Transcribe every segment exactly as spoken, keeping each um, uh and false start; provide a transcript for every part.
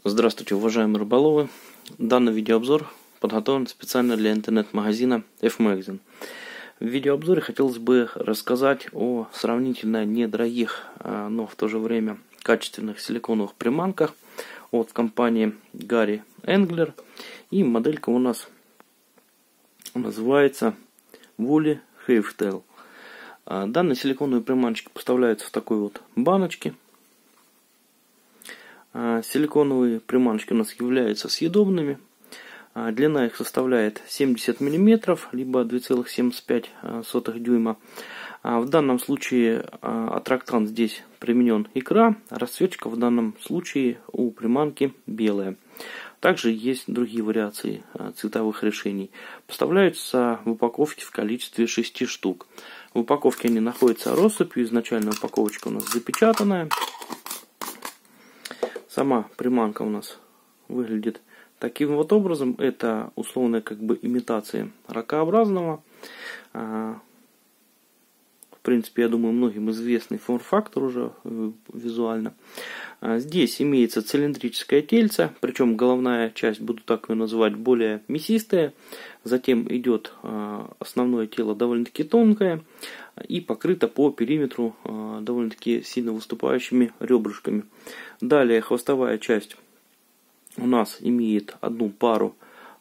Здравствуйте, уважаемые рыболовы! Данный видеообзор подготовлен специально для интернет-магазина F-Magazine. В видеообзоре хотелось бы рассказать о сравнительно недорогих, но в то же время качественных силиконовых приманках от компании Gary Angler. И моделька у нас называется Woolly Havetail. Данные силиконовые приманочки поставляются в такой вот баночке. Силиконовые приманочки у нас являются съедобными. Длина их составляет семьдесят миллиметров, либо два целых семьдесят пять сотых дюйма. В данном случае аттрактант здесь применен икра, расцветка в данном случае у приманки белая. Также есть другие вариации цветовых решений. Поставляются в упаковке в количестве шести штук. В упаковке они находятся россыпью. Изначально упаковочка у нас запечатанная. Сама приманка у нас выглядит таким вот образом. Это условная как бы имитация ракообразного. В принципе, я думаю, многим известный форм-фактор уже визуально. Здесь имеется цилиндрическое тельце, причем головная часть, буду так ее называть, более мясистая. Затем идет основное тело довольно-таки тонкое и покрыто по периметру довольно-таки сильно выступающими ребрышками. Далее хвостовая часть у нас имеет одну пару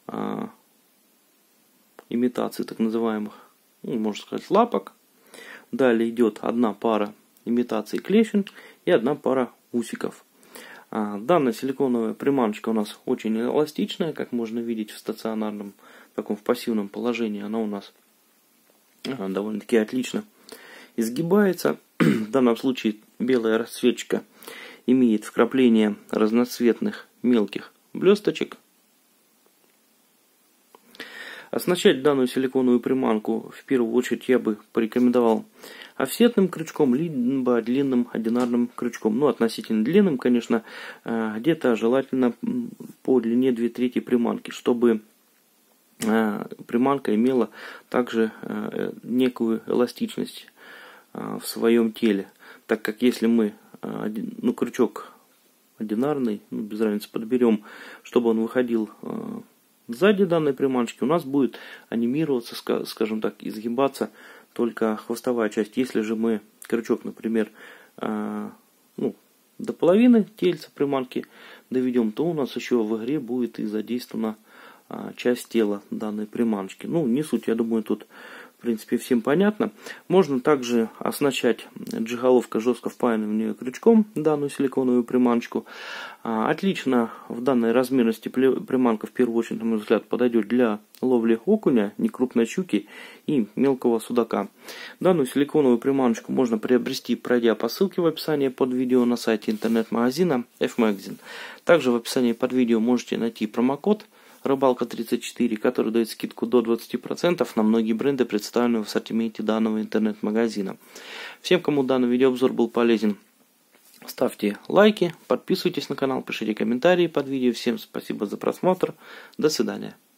имитаций так называемых, ну, можно сказать, лапок. Далее идет одна пара имитаций клешень и одна пара усиков. Данная силиконовая приманочка у нас очень эластичная, как можно видеть в стационарном, таком в пассивном положении. Она у нас довольно-таки отлично изгибается. В данном случае белая расцветка имеет вкрапление разноцветных мелких блесточек. Оснащать данную силиконовую приманку в первую очередь я бы порекомендовал офсетным крючком, либо длинным одинарным крючком. Ну, относительно длинным, конечно, где-то желательно по длине две трети приманки, чтобы приманка имела также некую эластичность в своем теле. Так как если мы ну, крючок одинарный, ну, без разницы, подберем, чтобы он выходил сзади данной приманочки, у нас будет анимироваться, скажем так, изгибаться только хвостовая часть. Если же мы крючок, например, ну, до половины тельца приманки доведем, то у нас еще в игре будет и задействована часть тела данной приманочки. Ну, не суть, я думаю, тут в принципе всем понятно. Можно также оснащать джиголовка жестко впаянным в нее крючком данную силиконовую приманочку. Отлично в данной размерности приманка в первую очередь, на мой взгляд, подойдет для ловли окуня, некрупной щуки и мелкого судака. Данную силиконовую приманочку можно приобрести, пройдя по ссылке в описании под видео на сайте интернет-магазина F-Magazine. Также в описании под видео можете найти промокод Рыбалка тридцать четыре, который дает скидку до двадцати процентов на многие бренды, представленные в ассортименте данного интернет-магазина. Всем, кому данный видеообзор был полезен, ставьте лайки, подписывайтесь на канал, пишите комментарии под видео. Всем спасибо за просмотр. До свидания.